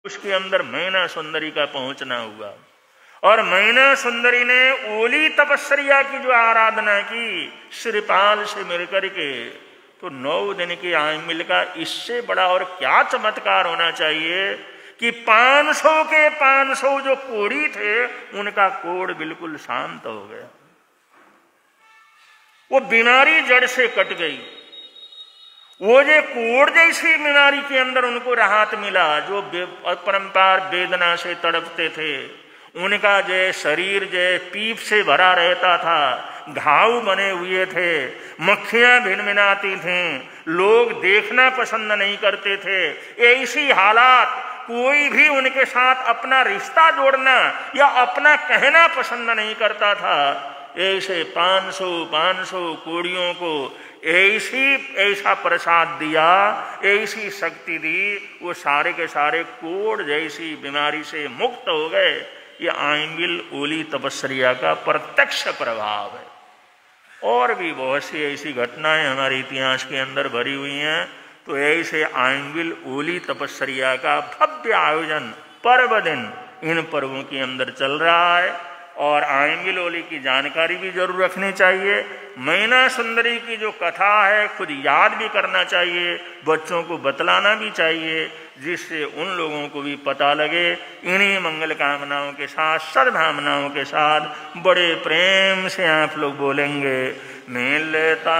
उसके अंदर मैना सुंदरी का पहुंचना हुआ। और मैना सुंदरी ने ओली तपस्या की जो आराधना की श्रीपाल से मिलकर के, तो 9 दिन की आयमिल का इससे बड़ा और क्या चमत्कार होना चाहिए कि 500 के 500 जो कोढ़ी थे उनका कोढ़ बिल्कुल शांत हो गया। वो बीमारी जड़ से कट गई। वो जो कोढ़ जैसी बीमारी के अंदर उनको राहत मिला, जो अपरंपार वेदना से तड़पते थे, उनका जो शरीर जो पीप से भरा रहता था, घाव बने हुए थे, मक्खियां भिनभिनाती थीं, लोग देखना पसंद नहीं करते थे, ऐसी हालात कोई भी उनके साथ अपना रिश्ता जोड़ना या अपना कहना पसंद नहीं करता था। ऐसे 500 कोढ़ियों को ऐसा प्रसाद दिया, ऐसी शक्ति दी, वो सारे के सारे कोढ़ जैसी बीमारी से मुक्त हो गए। ये आयमिल ओली तपस्या का प्रत्यक्ष प्रभाव है। और भी बहुत सी ऐसी घटनाएं हमारे इतिहास के अंदर भरी हुई हैं। तो ऐसे आयमिल ओली तपस्या का भव्य आयोजन पर्व दिन इन पर्वों के अंदर चल रहा है। और आयमिल ओली की जानकारी भी जरूर रखनी चाहिए। मैना सुंदरी की जो कथा है खुद याद भी करना चाहिए, बच्चों को बतलाना भी चाहिए, जिससे उन लोगों को भी पता लगे। इन्हीं मंगल कामनाओं के साथ, सद्भावनाओं के साथ बड़े प्रेम से आप लोग बोलेंगे, मिलता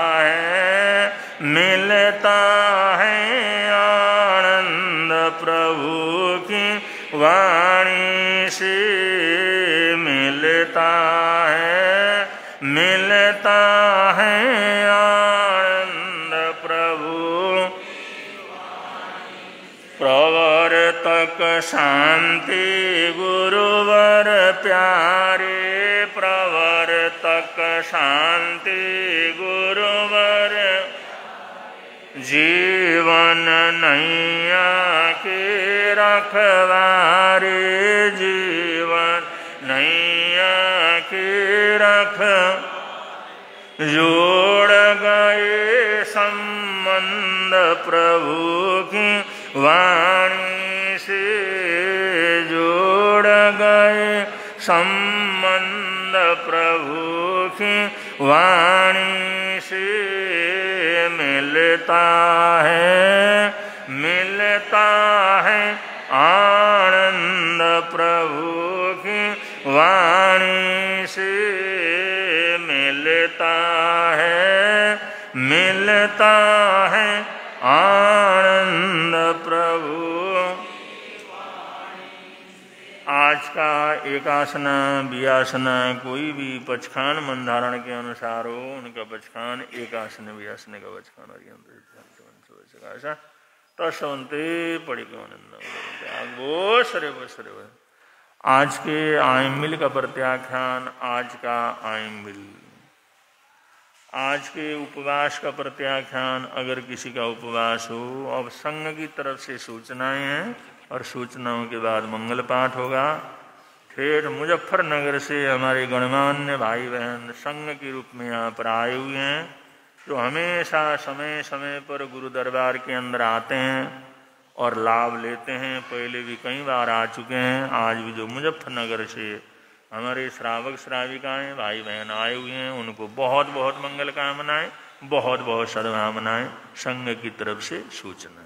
है आनंद प्रभु की वाणी से, मिलता है आनंद प्रभु प्रवर्तक शांति गुरुवर प्यारे, प्रवर्तक शांति गुरुवर जीवन नैया के रखवारे, जीवन नैया के रख जोड़ गए संबंध प्रभु की वाणी से, जोड़ गए संबंध प्रभु की वाणी से, मिलता है आनंद प्रभु की वाणी से, मिलता है आनंद प्रभु। आज का एकासना वियासना कोई भी पचखान मंधारण के अनुसार हो, उनका पचखान एकासन वियासने का पचखान तस्वंते पड़िको सरे। आज के आयमिल का प्रत्याख्यान, आज का आयमिल, आज के उपवास का प्रत्याख्यान। अगर किसी का उपवास हो, अब संघ की तरफ से सूचनाएं हैं और सूचनाओं के बाद मंगल पाठ होगा। फिर मुजफ्फरनगर से हमारे गणमान्य भाई बहन संघ के रूप में यहाँ पर आए हुए हैं, जो हमेशा समय समय पर गुरु दरबार के अंदर आते हैं और लाभ लेते हैं। पहले भी कई बार आ चुके हैं। आज भी जो मुजफ्फरनगर से हमारे श्रावक श्राविकाएं भाई बहन आए हुए हैं, उनको बहुत बहुत मंगल कामनाएं, बहुत बहुत सद्भावनाएं संघ की तरफ से सूचना है।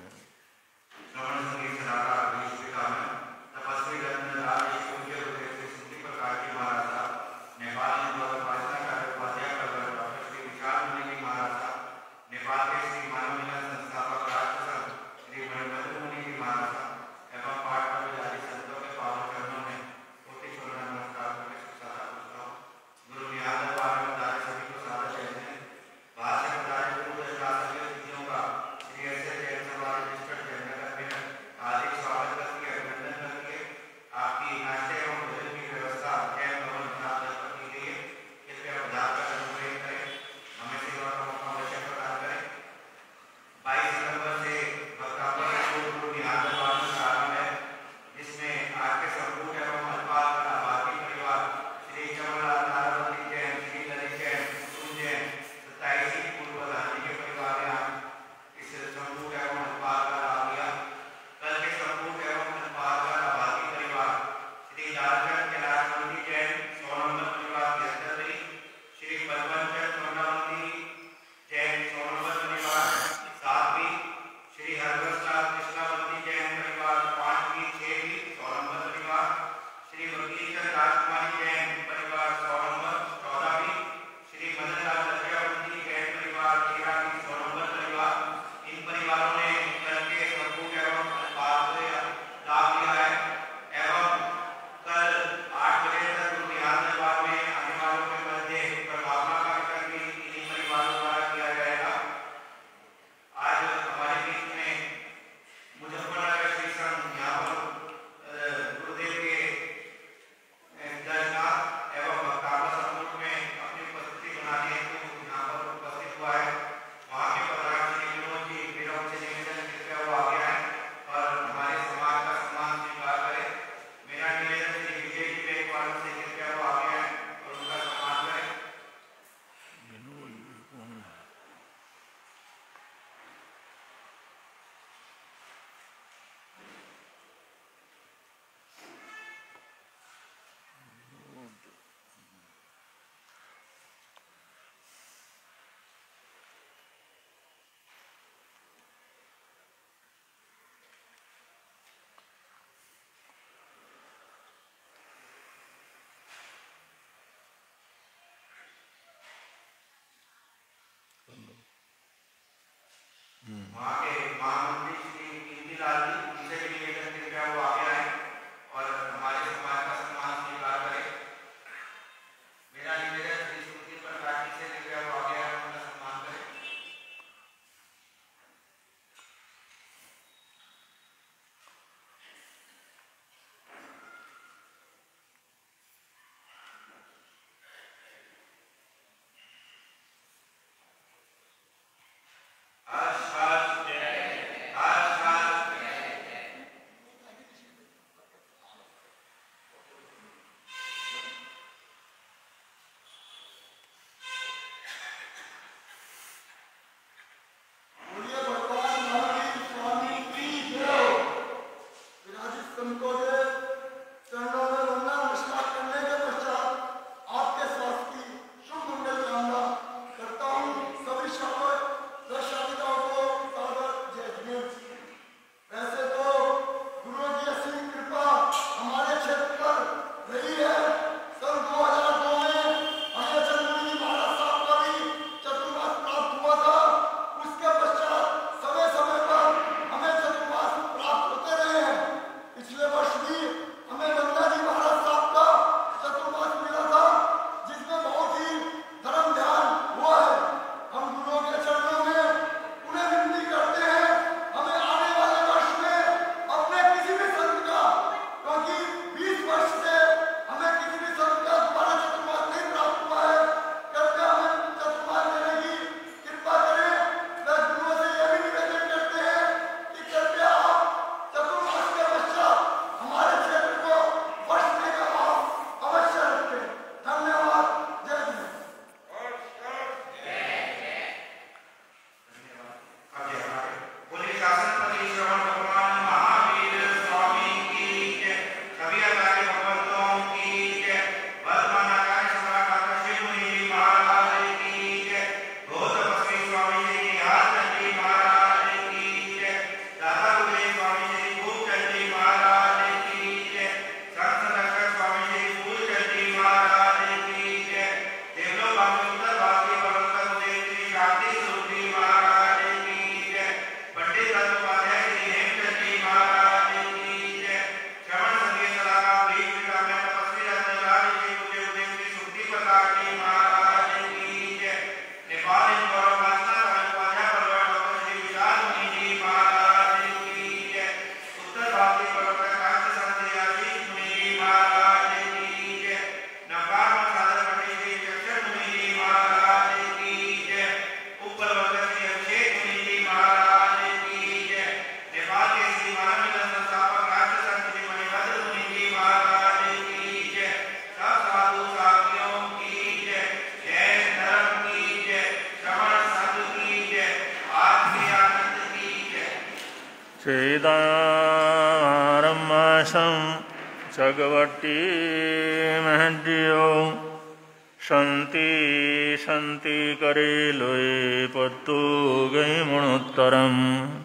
सम चगवटी महजियो संति संति करे लोए पत्तू गई मणोत्तरम।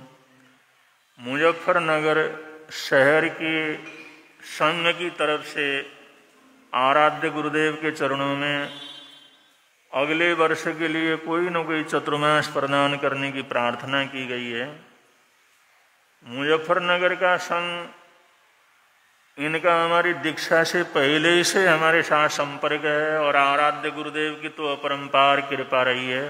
मुजफ्फरनगर शहर के संघ की तरफ से आराध्य गुरुदेव के चरणों में अगले वर्ष के लिए कोई न कोई चतुर्मास प्रदान करने की प्रार्थना की गई है। मुजफ्फरनगर का संघ, इनका हमारी दीक्षा से पहले ही से हमारे साथ संपर्क है और आराध्य गुरुदेव की तो अपरंपार कृपा रही है।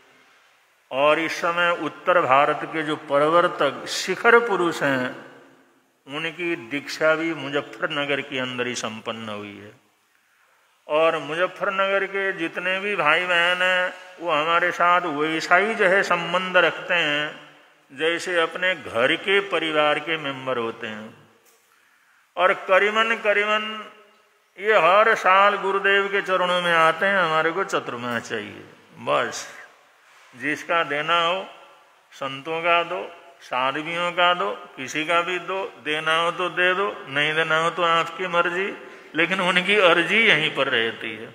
और इस समय उत्तर भारत के जो प्रवर्तक शिखर पुरुष हैं, उनकी दीक्षा भी मुजफ्फरनगर के अंदर ही संपन्न हुई है। और मुजफ्फरनगर के जितने भी भाई बहन हैं वो हमारे साथ वैसा ही जो है संबंध रखते हैं जैसे अपने घर के परिवार के मेंबर होते हैं। और करीबन ये हर साल गुरुदेव के चरणों में आते हैं, हमारे को चतुर्मास चाहिए। बस जिसका देना हो, संतों का दो, साध्वियों का दो, किसी का भी दो, देना हो तो दे दो, नहीं देना हो तो आपकी मर्जी, लेकिन उनकी अर्जी यहीं पर रहती है।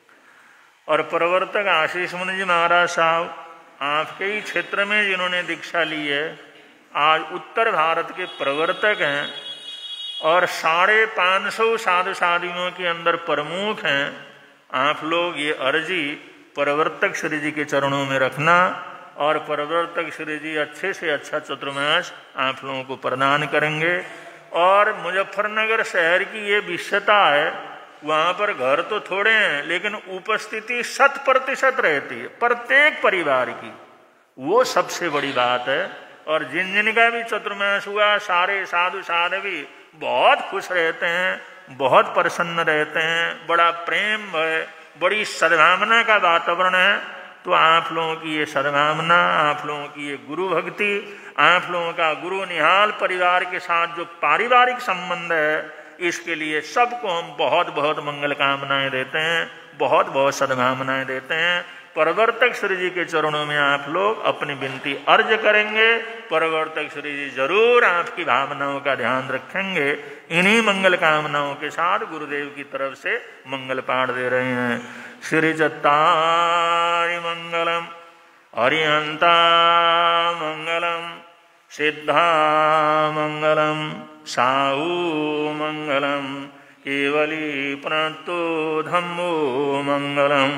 और प्रवर्तक आशीष मुनि जी महाराज साहब आपके ही क्षेत्र में जिन्होंने दीक्षा ली है, आज उत्तर भारत के प्रवर्तक हैं और 550 साधु साधियों के अंदर प्रमुख हैं। आप लोग ये अर्जी प्रवर्तक श्री जी के चरणों में रखना और प्रवर्तक श्री जी अच्छे से अच्छा चतुर्मास आप लोगों को प्रदान करेंगे। और मुजफ्फरनगर शहर की ये विशेषता है, वहाँ पर घर तो थोड़े हैं लेकिन उपस्थिति 100% रहती है प्रत्येक परिवार की, वो सबसे बड़ी बात है। और जिन जिन का भी चतुर्मास हुआ, सारे साधु साध्वी बहुत खुश रहते हैं, बहुत प्रसन्न रहते हैं, बड़ा प्रेम है, बड़ी सद्भावना का वातावरण है। तो आप लोगों की ये सद्भावना, आप लोगों की ये गुरु भक्ति, आप लोगों का गुरु निहाल परिवार के साथ जो पारिवारिक संबंध है, इसके लिए सबको हम बहुत बहुत मंगल कामनाएं देते हैं, बहुत बहुत सद्भावनाएं देते हैं। प्रवर्तक श्री जी के चरणों में आप लोग अपनी विनती अर्ज करेंगे, प्रवर्तक श्री जी जरूर आपकी भावनाओं का ध्यान रखेंगे। इन्हीं मंगल कामनाओं के साथ गुरुदेव की तरफ से मंगल पाठ दे रहे हैं। श्री चत्तारि मंगलम, अरिहंता मंगलम, सिद्धा मंगलम, साहू मंगलम, केवली प्रणतो धम्मो मंगलम।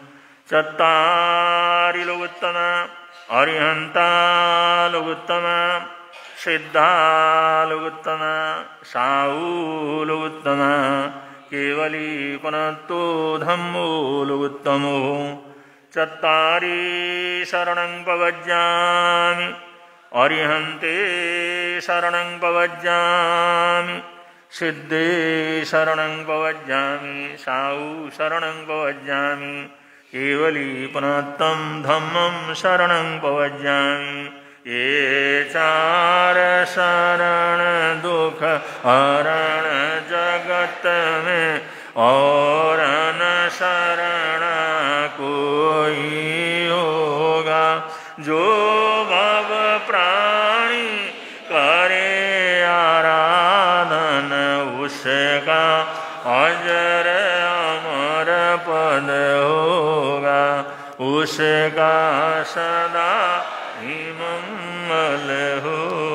चत्तारि लोकोत्तम, अरिहंता लोकोत्तम, सिद्धा लोकोत्तम, साहू लोकोत्तम, केवली प्रणतो धम्मो लोकोत्तमो। चत्तारि शरणं प्रपद्यामि, अरिहन्ते शरणं प्रपद्यामि, सिद्धे शरणं प्रपद्यामि, साहू शरणं प्रपद्यामि, केवली पुनत्तं धम्मं शरणं प्रपद्यामि। ये चार शरण दुख हरण जगत में, और न शरण कोई होगा। जो भव प्राणी करे आराधन, उसका अजर अमर पद होगा, उसका सदा ही मंगल हो।